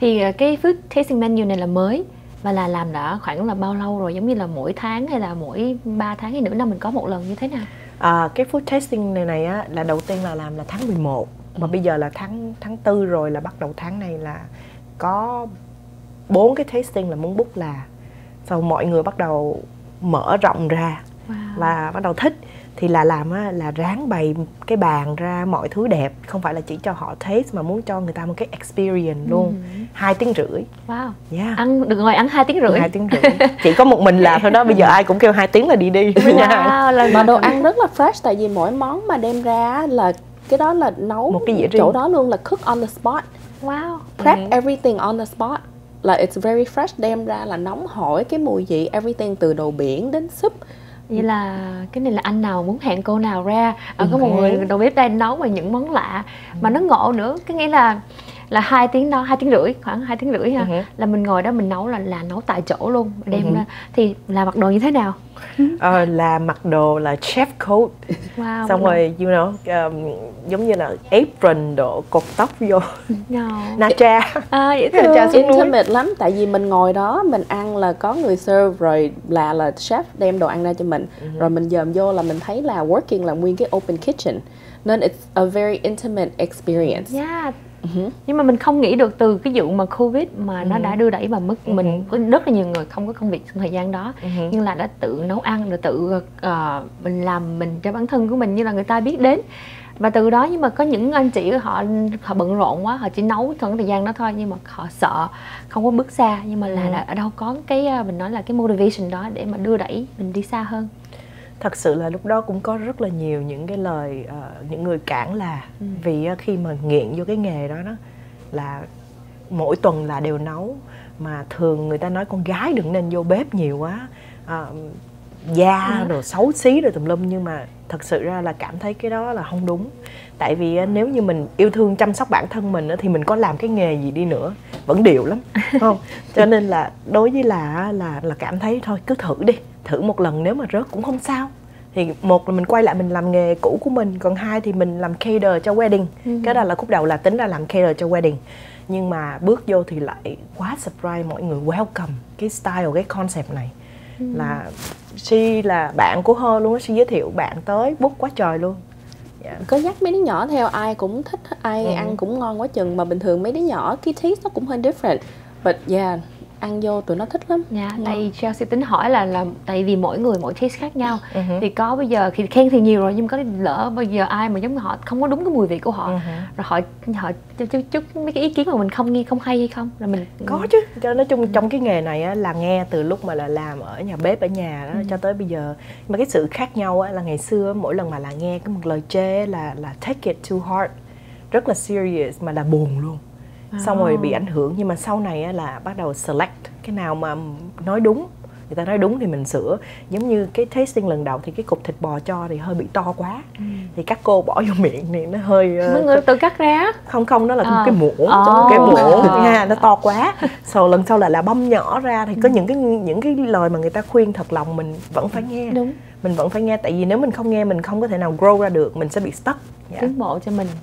Thì cái food tasting menu này là mới và là làm đã khoảng là bao lâu rồi, giống như là mỗi tháng hay là mỗi 3 tháng hay nửa năm mình có một lần như thế nào? Cái food tasting này á, là đầu tiên là làm là tháng 11 mà bây giờ là tháng 4 rồi, là bắt đầu tháng này là có 4 cái tasting là muốn book là. Sau mọi người bắt đầu mở rộng ra và bắt đầu thích thì là làm á, là ráng bày cái bàn ra mọi thứ đẹp, không phải là chỉ cho họ taste mà muốn cho người ta một cái experience luôn. 2 tiếng rưỡi. Wow. Yeah. Ăn được ngồi ăn 2 tiếng rưỡi. 2 tiếng rưỡi. Chỉ có một mình làm thôi đó, bây giờ ai cũng kêu 2 tiếng là đi. Wow, mà đồ ăn rất là fresh, tại vì mỗi món mà đem ra là cái đó là nấu một cái dĩa riêng. Chỗ đó luôn là cook on the spot. Wow. Prep everything on the spot. Là it's very fresh, đem ra là nóng hổi, cái mùi vị everything từ đồ biển đến súp. Vậy là cái này là anh nào muốn hẹn cô nào ra, có một người đầu bếp đang nấu mà những món lạ mà nó ngộ nữa, cái nghĩa là 2 tiếng đó, 2 tiếng rưỡi, khoảng 2 tiếng rưỡi ha, là mình ngồi đó mình nấu là nấu tại chỗ luôn, đem ra thì là mặc đồ như thế nào? Là mặc đồ là chef coat, xong rồi you know, giống như là apron, độ cột tóc vô, na tra, intimate lắm, tại vì mình ngồi đó mình ăn là có người serve rồi là chef đem đồ ăn ra cho mình, rồi mình dòm vô là mình thấy là working là nguyên cái open kitchen, nên it's a very intimate experience. Yeah. Nhưng mà mình không nghĩ được từ cái vụ mà Covid mà nó đã đưa đẩy vào mức mình có rất là nhiều người không có công việc trong thời gian đó, nhưng là đã tự nấu ăn rồi tự mình làm mình cho bản thân của mình, như là người ta biết đến. Và từ đó, nhưng mà có những anh chị họ bận rộn quá, họ chỉ nấu trong thời gian đó thôi, nhưng mà họ sợ không có bước xa, nhưng mà là ở đâu có cái mình nói là cái motivation đó để mà đưa đẩy mình đi xa hơn. Thật sự là lúc đó cũng có rất là nhiều những cái lời những người cản là vì khi mà nghiện vô cái nghề đó là mỗi tuần là đều nấu, mà thường người ta nói con gái đừng nên vô bếp nhiều quá, da rồi xấu xí rồi tùm lum, nhưng mà thật sự ra là cảm thấy cái đó là không đúng. Tại vì nếu như mình yêu thương chăm sóc bản thân mình thì mình có làm cái nghề gì đi nữa vẫn điệu lắm, không? Cho nên là đối với là cảm thấy thôi cứ thử đi, thử một lần, nếu mà rớt cũng không sao. Thì một là mình quay lại mình làm nghề cũ của mình, còn hai thì mình làm cater cho wedding. Cái đó là khúc đầu là tính ra làm cater cho wedding. Nhưng mà bước vô thì lại quá surprise, mọi người welcome cái style, cái concept này. Là She là bạn của Hơ luôn á, She giới thiệu bạn tới book quá trời luôn. Có dắt mấy đứa nhỏ theo, ai cũng thích, ai ăn cũng ngon quá chừng. Mà bình thường mấy đứa nhỏ cái taste nó cũng hơi different, but yeah, ăn vô tụi nó thích lắm. Tại Chelsea tính hỏi là tại vì mỗi người mỗi taste khác nhau, thì có bây giờ thì khen thì nhiều rồi, nhưng có lỡ bây giờ ai mà giống họ không có đúng cái mùi vị của họ, rồi họ chút mấy cái ý kiến mà mình không nghe không hay hay không, là mình có chứ. Cho nói chung trong cái nghề này á, là nghe từ lúc mà là làm ở nhà bếp ở nhà đó cho tới bây giờ, mà cái sự khác nhau á, là ngày xưa mỗi lần mà là nghe cái một lời chê là take it too hard, rất là serious mà là buồn luôn. Xong rồi bị ảnh hưởng, nhưng mà sau này á, là bắt đầu select cái nào mà nói đúng, người ta nói đúng thì mình sửa. Giống như cái tasting lần đầu thì cái cục thịt bò cho thì hơi bị to quá, thì các cô bỏ vô miệng thì nó hơi mọi người tự cắt ra. Không, nó là cái muỗng, cái muỗng nha, nó to quá. Sau lần sau là băm nhỏ ra, thì có những cái lời mà người ta khuyên thật lòng mình vẫn phải nghe. Đúng. Mình vẫn phải nghe, tại vì nếu mình không nghe mình không có thể nào grow ra được, mình sẽ bị stuck. Tiến bộ cho mình.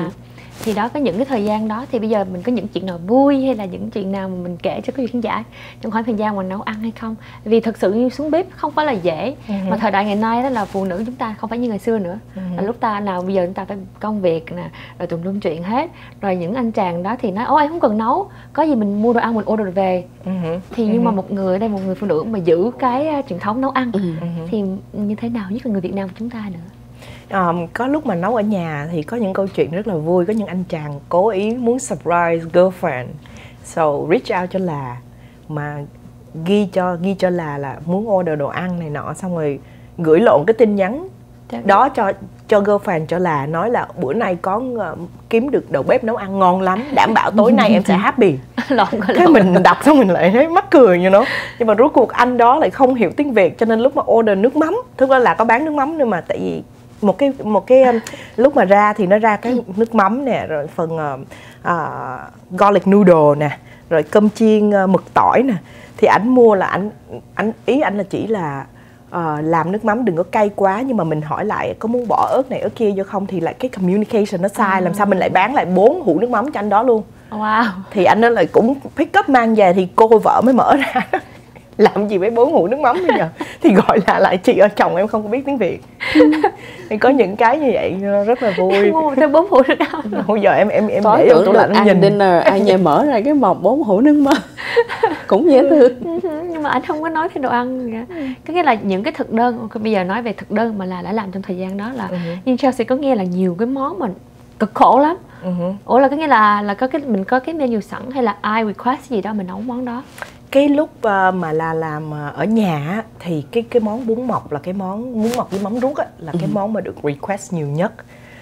Thì đó, có những cái thời gian đó thì bây giờ mình có những chuyện nào vui hay là những chuyện nào mà mình kể cho quý vị khán giả trong khoảng thời gian mà nấu ăn hay không? Vì thật sự như xuống bếp không phải là dễ, mà thời đại ngày nay đó là phụ nữ chúng ta không phải như ngày xưa nữa. Là lúc ta nào bây giờ chúng ta phải công việc nè, rồi tùm lum chuyện hết. Rồi những anh chàng đó thì nói ôi em không cần nấu, có gì mình mua đồ ăn mình order về. Thì nhưng mà một người ở đây, một người phụ nữ mà giữ cái truyền thống nấu ăn thì như thế nào, nhất là người Việt Nam của chúng ta nữa. Có lúc mà nấu ở nhà thì có những câu chuyện rất là vui. Có những anh chàng cố ý muốn surprise girlfriend, so reach out cho là, mà ghi cho là muốn order đồ ăn này nọ, xong rồi gửi lộn cái tin nhắn đó cho girlfriend cho là, nói là bữa nay có kiếm được đầu bếp nấu ăn ngon lắm, đảm bảo tối nay em sẽ happy. Thế mình đọc xong mình lại thấy mắc cười như nó. Nhưng mà rốt cuộc anh đó lại không hiểu tiếng Việt, cho nên lúc mà order nước mắm, thực ra là có bán nước mắm, nhưng mà tại vì một cái lúc mà ra thì nó ra cái nước mắm nè, rồi phần garlic noodle nè, rồi cơm chiên mực tỏi nè, thì ảnh mua là ý anh là chỉ là làm nước mắm đừng có cay quá, nhưng mà mình hỏi lại có muốn bỏ ớt này ớt kia vô không, thì lại cái communication nó sai, làm sao mình lại bán lại 4 hũ nước mắm cho anh đó luôn. Wow. Thì anh nó lại cũng pick up mang về, thì cô vợ mới mở ra làm gì với bố ngủ nước mắm bây giờ, thì gọi là lại chị ơi chồng em không có biết tiếng Việt. Thì có những cái như vậy rất là vui. Ngon theo 4 hũ nước mắm. Bây giờ em tối để tưởng tủ được lạnh ăn nhìn dinner, ai nhà mở ra cái mộc 4 hũ nước mắm cũng dễ thương. Nhưng mà anh không có nói thêm đồ ăn nữa. Có nghĩa là những cái thực đơn, bây giờ nói về thực đơn mà là đã làm trong thời gian đó là nhưng Chelsea có nghe là nhiều cái món mà cực khổ lắm. Ủa là có nghĩa là có cái mình có cái menu sẵn hay là ai request gì đó mình nấu món đó? Cái lúc mà là làm ở nhà á, thì cái món bún mọc là cái món bún mọc với mắm ruốc á, là cái món mà được request nhiều nhất.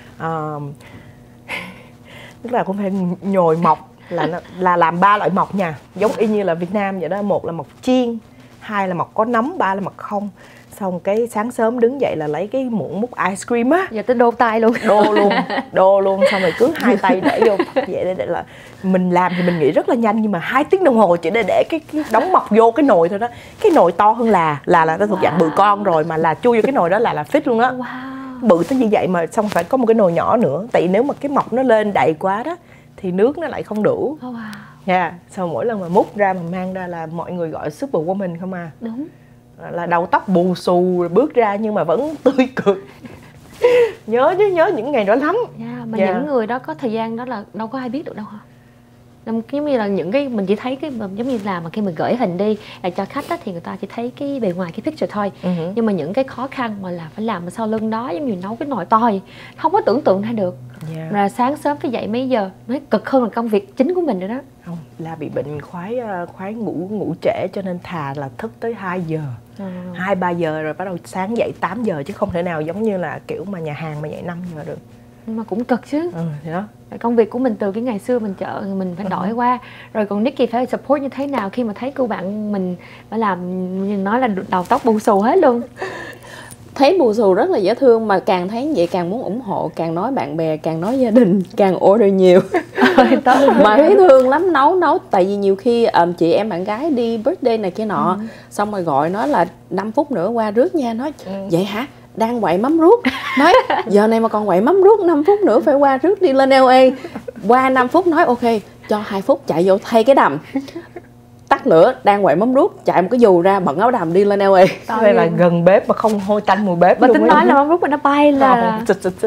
Tức là cũng phải nhồi mọc, là làm 3 loại mọc nha, giống y như là Việt Nam vậy đó. Một là mọc chiên, 2 là mọc có nấm, 3 là mọc không. Xong cái sáng sớm đứng dậy là lấy cái muỗng múc ice cream á, Giờ tới đô tay luôn. Đô luôn. Xong rồi cứ 2 tay để vô vậy để là mình làm thì mình nghĩ rất là nhanh, nhưng mà 2 tiếng đồng hồ chỉ để cái đóng mọc vô cái nồi thôi đó. Cái nồi to hơn là nó thuộc dạng bự con rồi, mà là chui vô cái nồi đó là fit luôn á. Bự tới như vậy mà xong phải có một cái nồi nhỏ nữa, tại nếu mà cái mọc nó lên đầy quá đó thì nước nó lại không đủ. Sau mỗi lần mà múc ra mà mang ra là mọi người gọi superwoman không à. Đúng. Là đầu tóc bù xù bước ra nhưng mà vẫn tươi cực. Nhớ những ngày đó lắm. Mà những người đó có thời gian đó là đâu có ai biết được đâu hả? Giống như là những cái mình chỉ thấy cái giống như là mà khi mình gửi hình đi là cho khách đó, thì người ta chỉ thấy cái bề ngoài cái picture thôi. Nhưng mà những cái khó khăn mà là phải làm sau lưng đó, giống như nấu cái nồi to vậy, không có tưởng tượng ra được. Là sáng sớm phải dậy mấy giờ, nó cực hơn là công việc chính của mình rồi đó. Không, là bị bệnh khoái ngủ trễ, cho nên thà là thức tới 2 giờ 2-3 giờ rồi bắt đầu sáng dậy 8 giờ, chứ không thể nào giống như là kiểu mà nhà hàng mà dậy 5 giờ được. Nhưng mà cũng cực chứ. Thì đó. Công việc của mình từ cái ngày xưa mình chợ mình phải đổi qua. Rồi còn Nikki phải support như thế nào khi mà thấy cô bạn mình phải làm, nói là đầu tóc bù xù hết luôn. Thấy bù xù rất là dễ thương, mà càng thấy vậy càng muốn ủng hộ, càng nói bạn bè, càng nói gia đình, càng order nhiều. Mà thấy thương lắm, nấu tại vì nhiều khi chị em bạn gái đi birthday này kia nọ, xong rồi gọi nói là 5 phút nữa qua rước nha, nói vậy hả, đang quậy mắm ruốc, nói giờ này mà còn quậy mắm ruốc 5 phút nữa phải qua rước đi lên LA. Qua 5 phút nói ok, cho 2 phút chạy vô thay cái đầm, tắt lửa, đang quậy mắm ruốc, chạy một cái dù ra bận áo đầm đi lên LA. Đây là gần bếp mà không hôi tanh mùi bếp. Bà tính nói là mắm ruốc mà nó bay là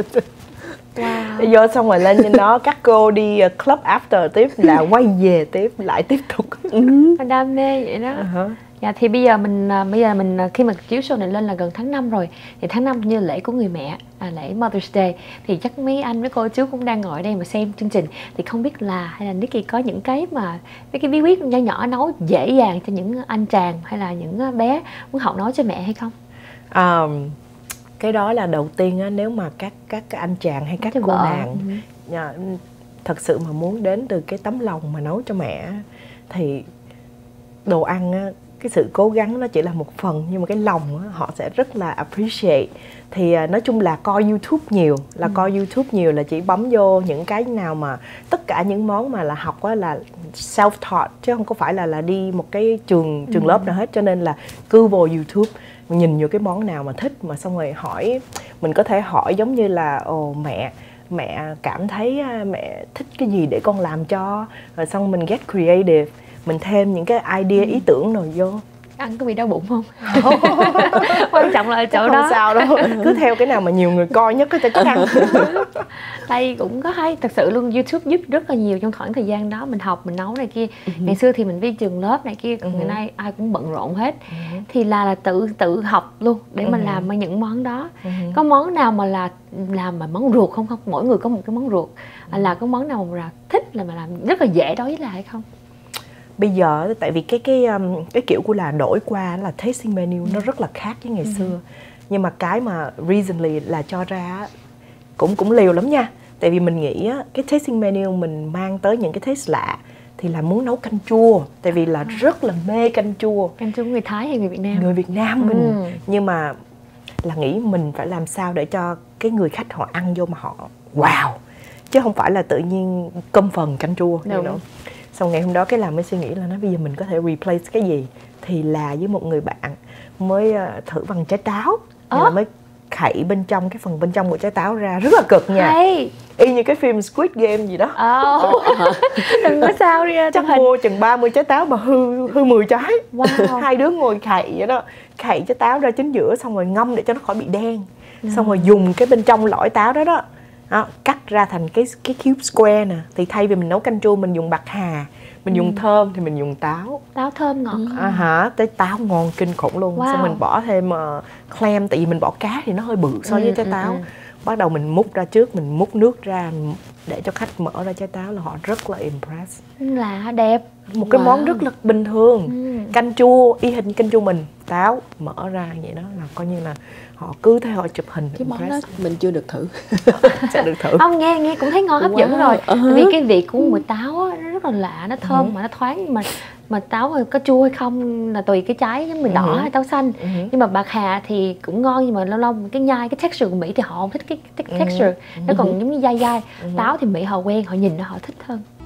Wow. Vô xong rồi lên trên đó các cô đi club after tiếp, là quay về lại tiếp tục. Đam mê vậy đó. Thì bây giờ mình khi mà chiếu show này lên là gần tháng 5 rồi, thì tháng 5 như lễ của người mẹ, lễ Mother's Day, thì chắc mấy anh mấy cô chú cũng đang ngồi đây mà xem chương trình, thì không biết là hay là Nikki có những cái mà cái bí quyết nhỏ nhỏ nấu dễ dàng cho những anh chàng hay là những bé muốn học nấu cho mẹ hay không? Cái đó là đầu tiên á, nếu mà các anh chàng hay các cô nàng thật sự mà muốn đến từ cái tấm lòng mà nấu cho mẹ, thì đồ ăn á, cái sự cố gắng nó chỉ là một phần, nhưng mà cái lòng á, họ sẽ rất là appreciate. Thì nói chung là coi YouTube nhiều, là chỉ bấm vô những cái nào mà tất cả những món mà là học á là self taught, chứ không có phải là đi một cái trường lớp nào hết. Cho nên là cứ vô YouTube nhìn vô cái món nào mà thích, mà xong rồi hỏi. Mình có thể hỏi giống như là mẹ cảm thấy mẹ thích cái gì để con làm cho, rồi xong mình get creative, mình thêm những cái idea, ý tưởng rồi vô. Ăn có bị đau bụng không? Quan trọng là ở chỗ đó. Không sao đâu, cứ theo cái nào mà nhiều người coi nhất có thể ăn. Đây cũng có hay, thật sự luôn, YouTube giúp rất là nhiều trong khoảng thời gian đó mình học, mình nấu này kia. Ngày xưa thì mình đi trường lớp này kia, ngày nay ai cũng bận rộn hết. Thì là tự học luôn để mà làm những món đó. Có món nào mà là làm mà món ruột không? Mỗi người có một cái món ruột. Là có món nào mà thích là mà làm rất là dễ đối với lại hay không? Bây giờ tại vì cái kiểu của là đổi qua là tasting menu nó rất là khác với ngày xưa. Nhưng mà cái mà recently là cho ra cũng liều lắm nha. Tại vì mình nghĩ cái tasting menu mình mang tới những cái taste lạ, thì là muốn nấu canh chua. Tại vì là rất là mê canh chua. Canh chua của người Thái hay người Việt Nam? Người Việt Nam mình. Nhưng mà là nghĩ mình phải làm sao để cho cái người khách họ ăn vô mà họ wow, chứ không phải là tự nhiên cơm phần canh chua. Xong ngày hôm đó cái làm mới suy nghĩ là bây giờ mình có thể replace cái gì. Thì là với một người bạn mới thử bằng trái táo, là mới khậy bên trong, cái phần bên trong của trái táo ra, rất là cực nha. y như cái phim Squid Game gì đó. Đừng có sao đi Chắc mua chừng 30 trái táo mà hư 10 trái. Wow. Hai đứa ngồi khậy vậy đó, khậy trái táo ra chính giữa, xong rồi ngâm để cho nó khỏi bị đen. Xong rồi dùng cái bên trong lõi táo đó đó, cắt ra thành cái cube square nè. Thì thay vì mình nấu canh chua mình dùng bạc hà, mình dùng thơm thì mình dùng táo. Táo thơm ngọt. Tới táo ngon kinh khủng luôn. Xong mình bỏ thêm clam, tại vì mình bỏ cá thì nó hơi bự so với trái táo. Bắt đầu mình múc ra trước, mình múc nước ra để cho khách mở ra trái táo là họ rất là impress. Là đẹp. Một cái món rất là bình thường. Canh chua, y hình canh chua mình, táo mở ra vậy đó, là coi như là họ cứ theo họ chụp hình. Cái món đó mình chưa được thử. Sẽ được thử. Không, nghe cũng thấy ngon, hấp dẫn rồi. Vì cái vị của mùi táo á, nó rất là lạ, nó thơm mà nó thoáng. Mà táo có chua hay không là tùy cái trái, giống như đỏ hay táo xanh. Nhưng mà bạc hà thì cũng ngon, nhưng mà lâu lâu cái nhai, cái texture của Mỹ thì họ không thích cái texture. Nó còn giống như dai dai. Táo thì Mỹ họ quen, họ nhìn nó họ thích hơn.